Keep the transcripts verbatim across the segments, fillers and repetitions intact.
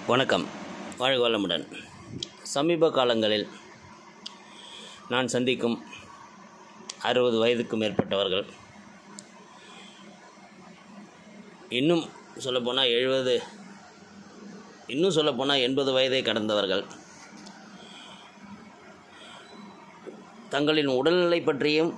வணக்கம். வாழ்க வளமுடன். சமீப காலங்களில் நான் சந்திக்கும் அறுபது வயதுக்கு மேற்பட்டவர்கள், இன்னும் சொல்லப்போனால் எழுபது இன்னும் சொல்லப்போனால் எண்பது வயதை கடந்தவர்கள் தங்களின் உடல்நிலை பற்றியும்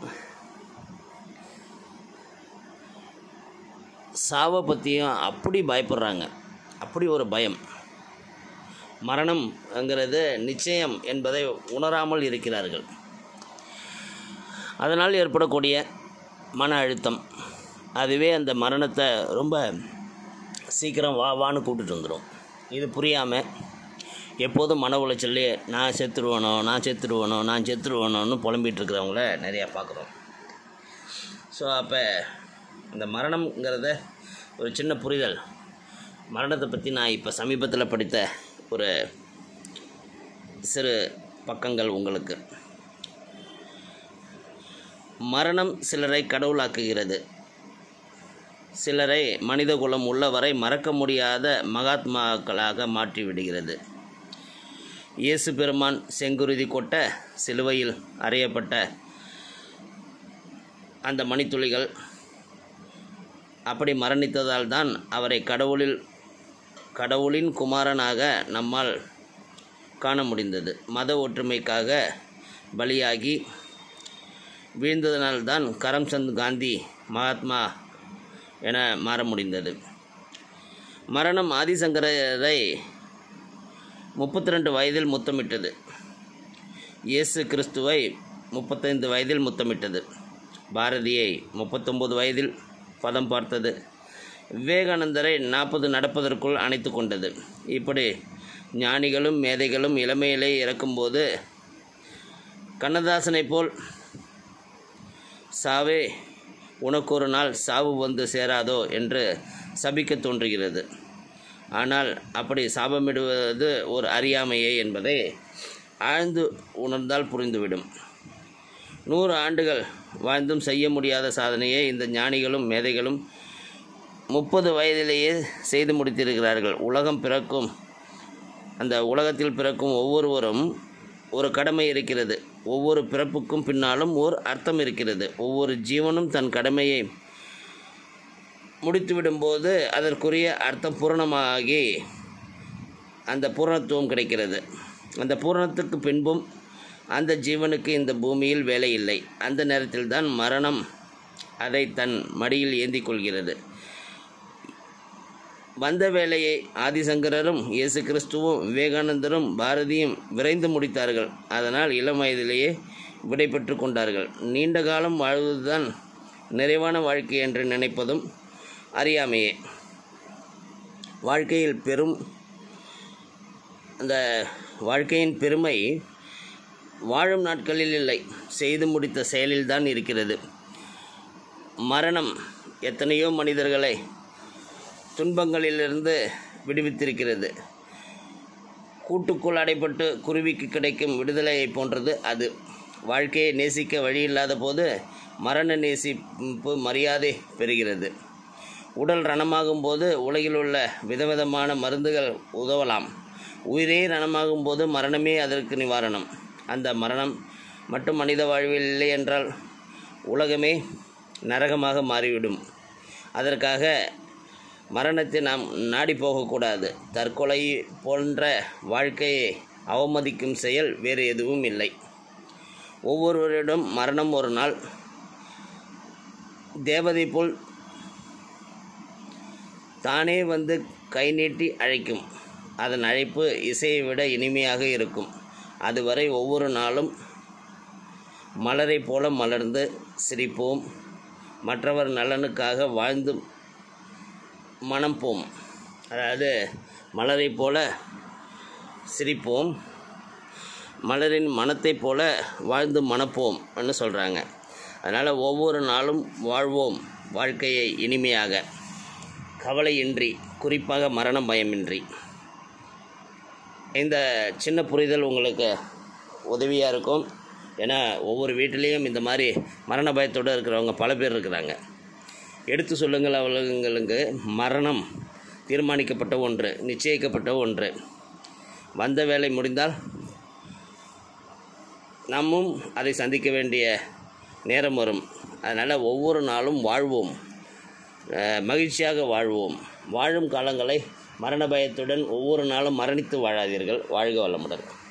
சாவை பற்றியும் அப்படி பயப்படுறாங்க. அப்படி ஒரு பயம். மரணம்ங்கிறது நிச்சயம் என்பதை உணராமல் இருக்கிறார்கள். அதனால் ஏற்படக்கூடிய மன அழுத்தம், அதுவே அந்த மரணத்தை ரொம்ப சீக்கிரம் வா வான்னு கூப்பிட்டுட்டு வந்துடும். இது புரியாமல் எப்போதும் மன உளைச்சல்லே நான் செத்துருவனோ நான் செத்துருவனோ நான் செத்துருவனோன்னு புலம்பிகிட்டு இருக்கிறவங்கள நிறையா பார்க்குறோம். ஸோ அப்போ இந்த மரணம்ங்கிறத ஒரு சின்ன புரிதல், மரணத்தை பற்றி நான் இப்போ சமீபத்தில் படித்த ஒரு சிறு பக்கங்கள் உங்களுக்கு. மரணம் சிலரை கடவுளாக்குகிறது, சிலரை மனிதகுலம் உள்ளவரை மறக்க முடியாத மகாத்மாக்களாக மாற்றிவிடுகிறது. இயேசு பெருமான் செங்குருதி கொட்ட சிலுவையில் அறையப்பட்ட அந்த மணித்துளிகள் அப்படி மரணித்ததால் தான் அவரை கடவுளில் கடவுளின் குமாரனாக நம்மால் காண முடிந்தது. மத ஒற்றுமைக்காக பலியாகி வீழ்ந்ததனால்தான் கரம்சந்த் காந்தி மகாத்மா என மாற முடிந்தது. மரணம் ஆதிசங்கரரை முப்பத்தி ரெண்டு வயதில் முத்தமிட்டது. இயேசு கிறிஸ்துவை முப்பத்தைந்து வயதில் முத்தமிட்டது. பாரதியை முப்பத்தொம்பது வயதில் பதம் பார்த்தது. விவேகானந்தரை நாற்பது நடப்பதற்குள் அணைத்து கொண்டது. இப்படி ஞானிகளும் மேதைகளும் இளமையிலே இறக்கும்போது கண்ணதாசனைப் போல் சாவே உனக்கு ஒரு நாள் சாவு வந்து சேராதோ என்று சபிக்க தோன்றுகிறது. ஆனால் அப்படி சாபமிடுவது ஒரு அறியாமையே என்பதை ஆழ்ந்து உணர்ந்தால் புரிந்துவிடும். நூறு ஆண்டுகள் வாழ்ந்தும் செய்ய முடியாத சாதனையை இந்த ஞானிகளும் மேதைகளும் முப்பது வயதிலேயே செய்து முடித்திருக்கிறார்கள். உலகம் பிறக்கும் அந்த உலகத்தில் பிறக்கும் ஒவ்வொருவரும் ஒரு கடமை இருக்கிறது. ஒவ்வொரு பிறப்புக்கும் பின்னாலும் ஓர் அர்த்தம் இருக்கிறது. ஒவ்வொரு ஜீவனும் தன் கடமையை முடித்துவிடும்போது அதற்குரிய அர்த்தம் பூரணமாகி அந்த பூரணத்துவம் கிடைக்கிறது. அந்த பூரணத்துக்கு பின்பும் அந்த ஜீவனுக்கு இந்த பூமியில் வேலை இல்லை. அந்த நேரத்தில் தான் மரணம் அதை தன் மடியில் ஏந்தி கொள்கிறது. வந்த வேலையை ஆதிசங்கரரும் இயேசு கிறிஸ்துவும் விவேகானந்தரும் பாரதியும் விரைந்து முடித்தார்கள். அதனால் இளம் வயதிலேயே விடை பெற்று கொண்டார்கள். நீண்ட காலம் வாழ்வதுதான் நிறைவான வாழ்க்கை என்று நினைப்பதும் அறியாமையே. வாழ்க்கையில் பெரும் அந்த வாழ்க்கையின் பெருமை வாழும் நாட்களில் இல்லை, செய்து முடித்த செயலில்தான் இருக்கிறது. மரணம் எத்தனையோ மனிதர்களை துன்பங்களிலிருந்து விடுவித்திருக்கிறது. கூட்டுக்குள் அடைப்பட்டு குருவிக்கு கிடைக்கும் விடுதலையை போன்றது அது. வாழ்க்கையை நேசிக்க வழியில்லாத போது மரண நேசிப்பு மரியாதை பெறுகிறது. உடல் ரணமாகும் போது உலகில் உள்ள விதவிதமான மருந்துகள் உதவலாம். உயிரே ரணமாகும் போது மரணமே அதற்கு நிவாரணம். அந்த மரணம் மட்டும் மனித வாழ்வில் இல்லை என்றால் உலகமே நரகமாக மாறிவிடும். அதற்காக மரணத்தை நாம் நாடி போகக்கூடாது. தற்கொலை போன்ற வாழ்க்கையை அவமதிக்கும் செயல் வேறு எதுவும் இல்லை. ஒவ்வொருவரிடம் மரணம் ஒரு நாள் தேவதை போல் தானே வந்து கை நீட்டி அழைக்கும். அதன் அழைப்பு இசையை விட இனிமையாக இருக்கும். அதுவரை ஒவ்வொரு நாளும் மலரை போல மலர்ந்து சிரிப்போம். மற்றவர் நலனுக்காக வாழ்ந்து மணப்போம். அதாவது மலரை போல சிரிப்போம், மலரின் மனத்தை போல வாழ்ந்து மணப்போம் என்று சொல்கிறாங்க. அதனால் ஒவ்வொரு நாளும் வாழ்வோம் வாழ்க்கையை இனிமையாக, கவலையின்றி, குறிப்பாக மரணம் பயமின்றி. இந்த சின்ன புரிதல் உங்களுக்கு உதவியாக இருக்கும். ஏன்னா ஒவ்வொரு வீட்டிலையும் இந்த மாதிரி மரண பயத்தோடு இருக்கிறவங்க பல பேர் இருக்கிறாங்க. எடுத்து சொல்லுங்கள் அவங்களுக்கு. மரணம் தீர்மானிக்கப்பட்ட ஒன்று, நிச்சயிக்கப்பட்ட ஒன்று. வந்த வேலை முடிந்தால் நம்மும் அதை சந்திக்க வேண்டிய நேரம் வரும். அதனால் ஒவ்வொரு நாளும் வாழ்வோம், மகிழ்ச்சியாக வாழ்வோம். வாழும் காலங்களை மரண பயத்துடன் ஒவ்வொரு நாளும் மரணித்து வாழாதீர்கள். வாழ்க வளமுடன்.